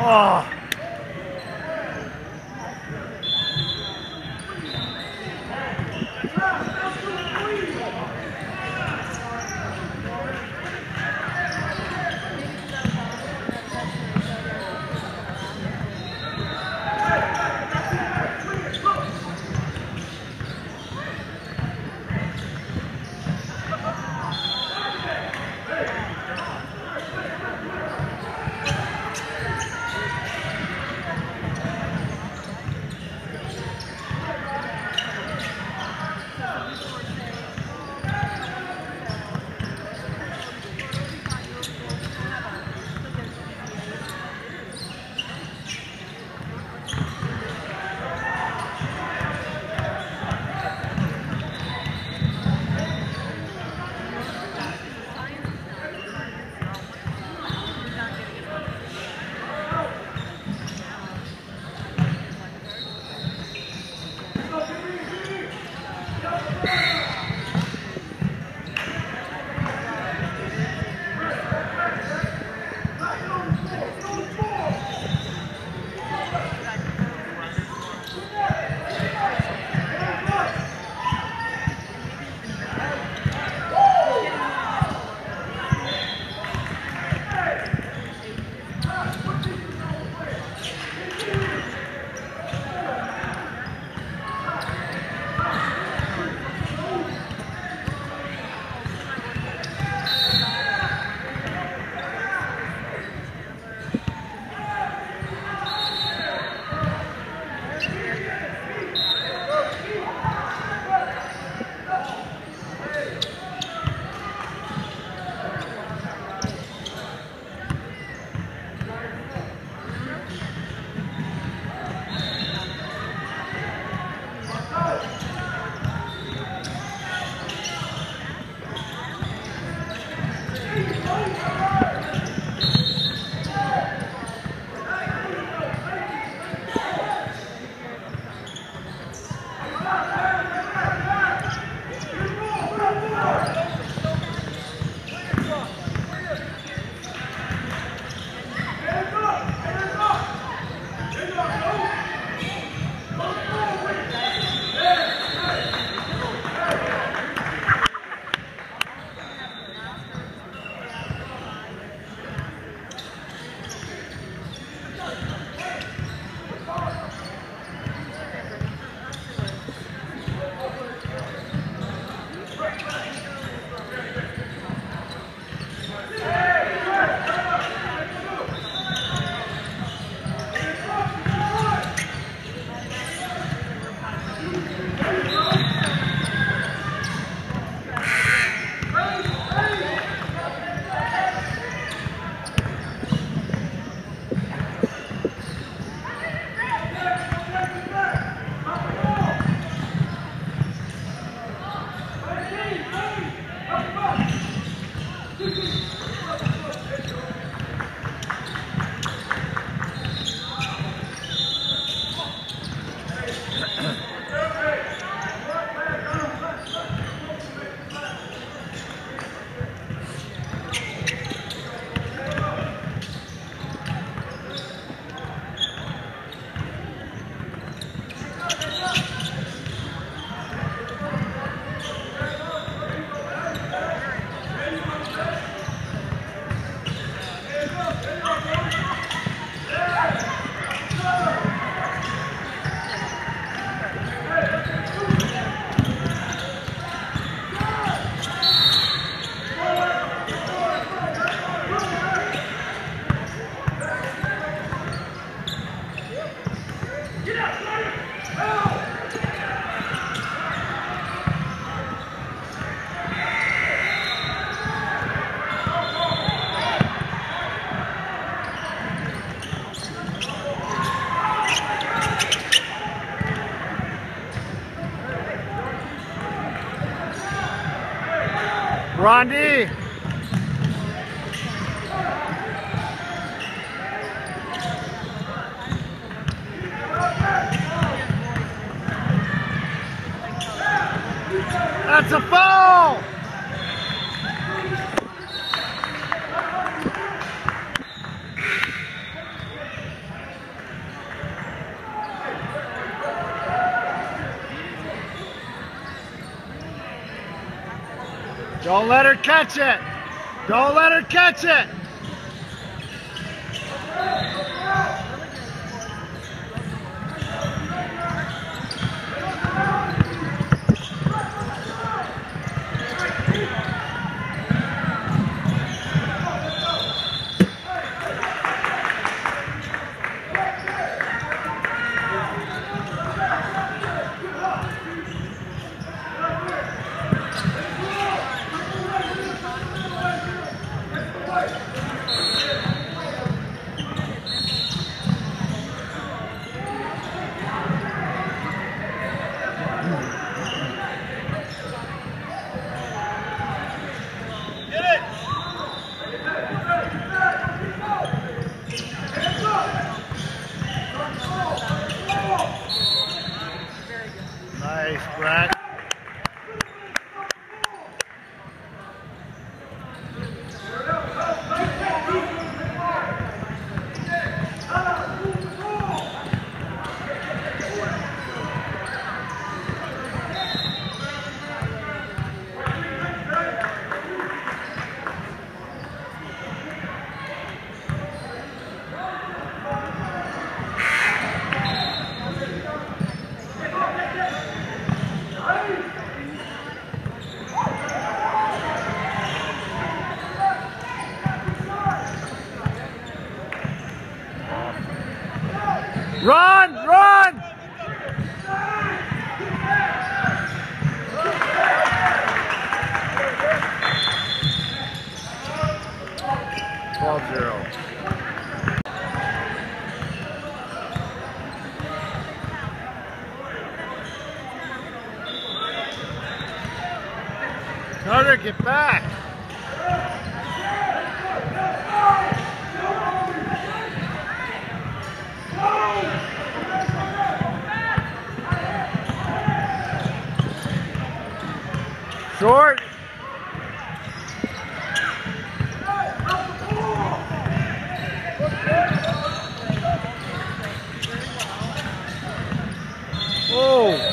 Oh. Rondi. That's a foul! Don't let her catch it. Don't let her catch it. Nice, Brett. Run! Run! Carter, get back! Short! Oh!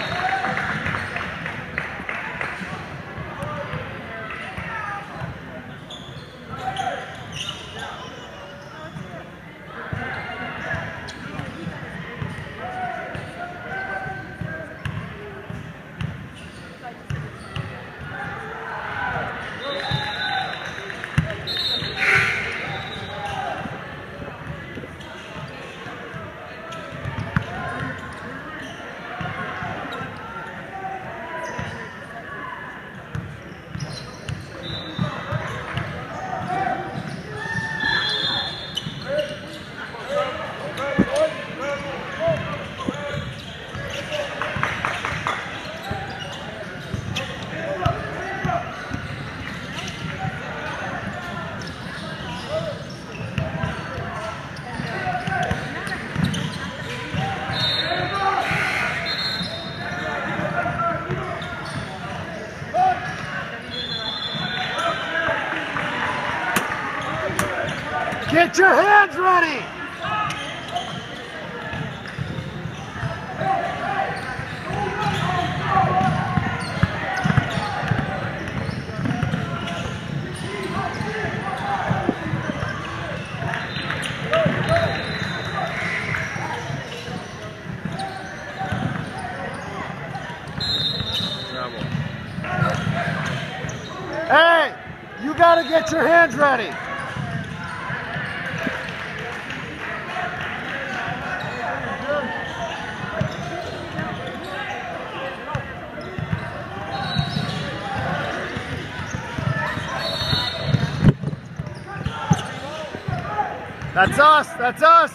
Get your hands ready! Hey, you gotta get your hands ready. That's us, that's us.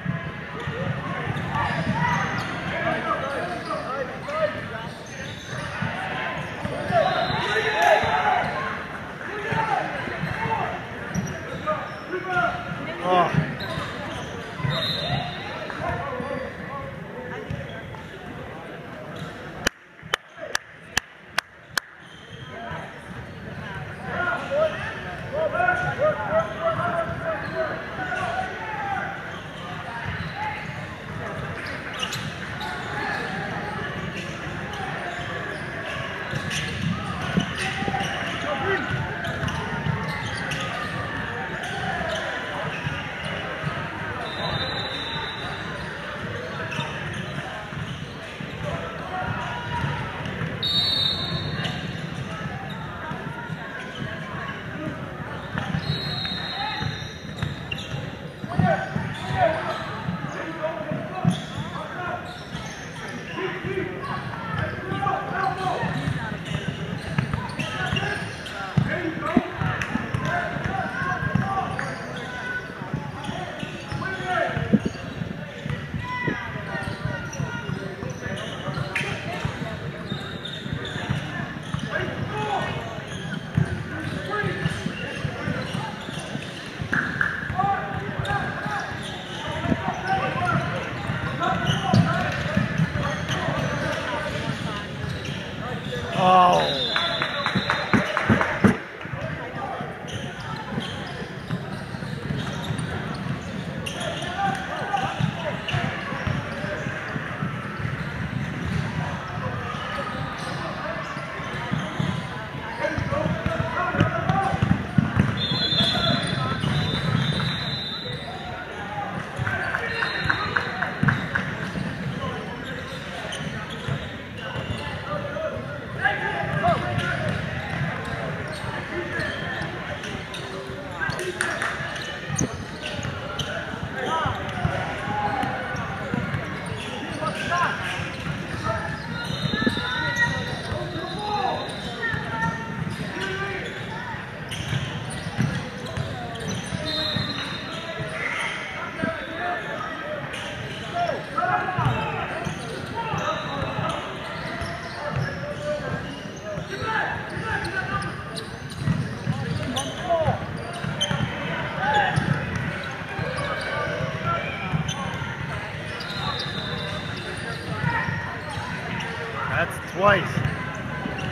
Oh.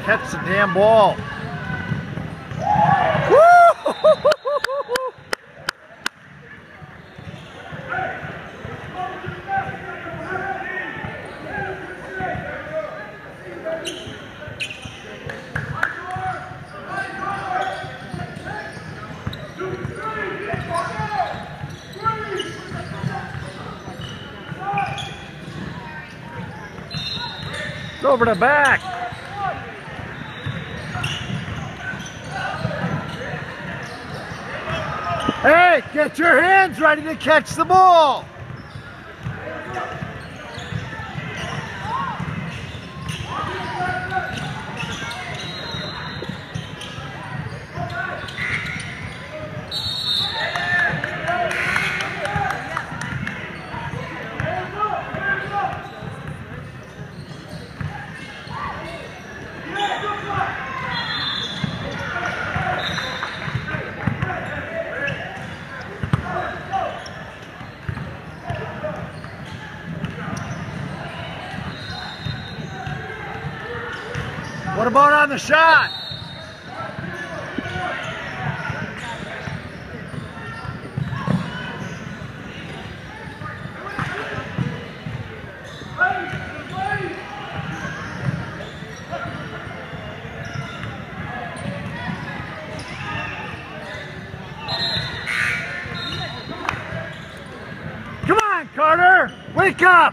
catch the damn ball. Woo! It's over the back. Hey, get your hands ready to catch the ball. What about on the shot? Come on, Carter, wake up!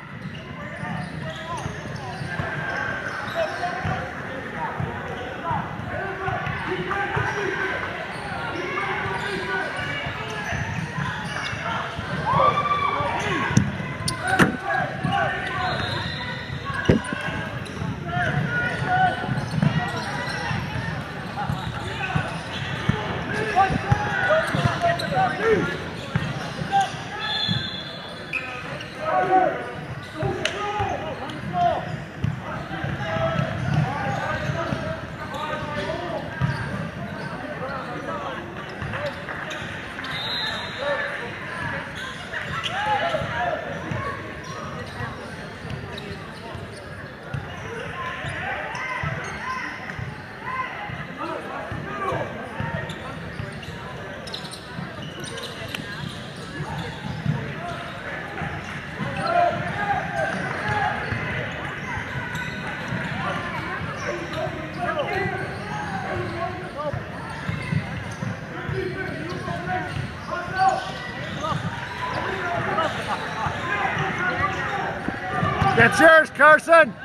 That's yours, Carson.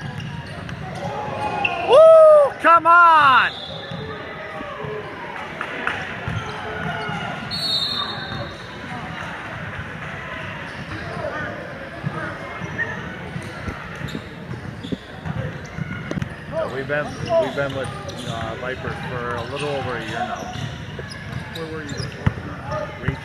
Woo! Come on! We've been with Vipers for a little over a year now. Where were you before? Reach.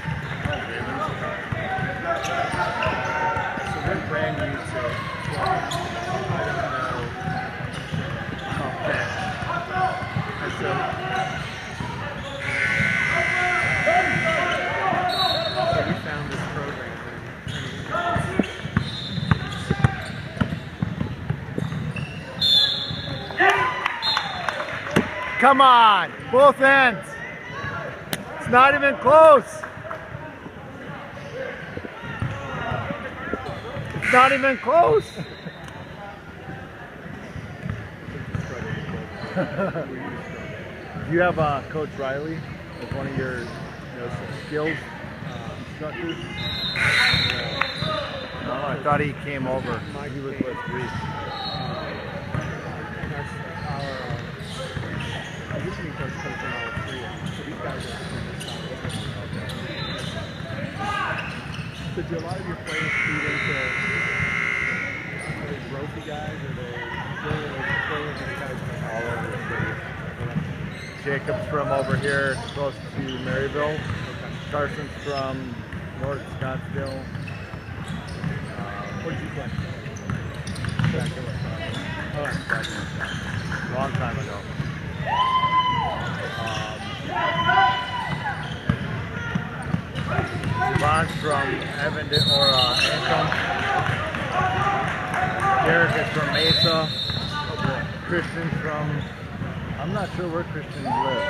So we're brand new to. I don't know. Okay. So we found this program. Come on, both ends. It's not even close. It's not even close. You have Coach Riley as one of your skills instructors? No, I thought he came over. He was with Reese. Usually does coach in all three, so these guys are on this side. So do a lot of your players feed into, are they Brophy guys, or they players All over the city. Jacob's from over here, close to Maryville. Okay. Carson's from North Scottsdale. What did you play? Back in Wisconsin. Oh, long time ago. Ron's from Avondale or Anthem. Derek is from Mesa. Christian's from I'm not sure where Christians live.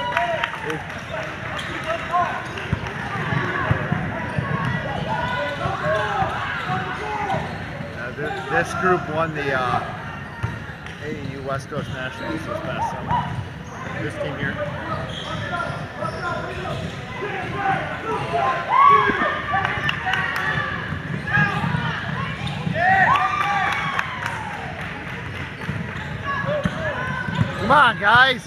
This group won the AAU West Coast Nationals this past summer. This team here. Come on, guys!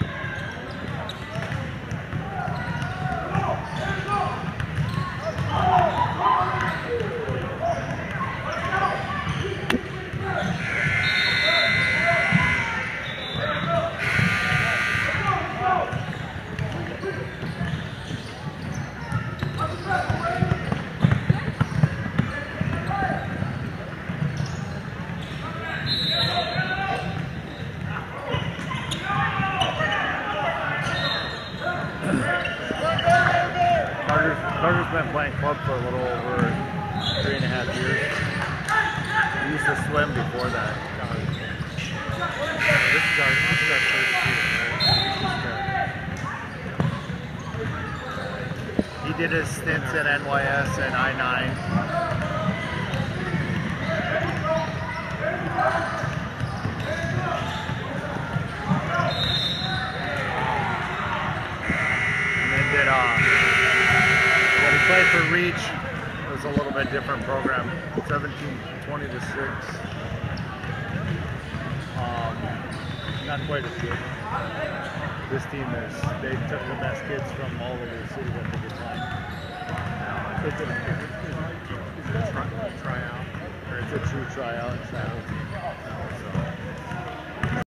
Carter's been playing club for a little over 3.5 years. He used to swim before that. This is our third season, right? He did his stints at NYS and I-9. When he played for Reach, it was a little bit different program. 17-20 to 6. Not quite as good. This team they took the best kids from all over the city that they could find. Is it a tryout? Or it's a true tryout.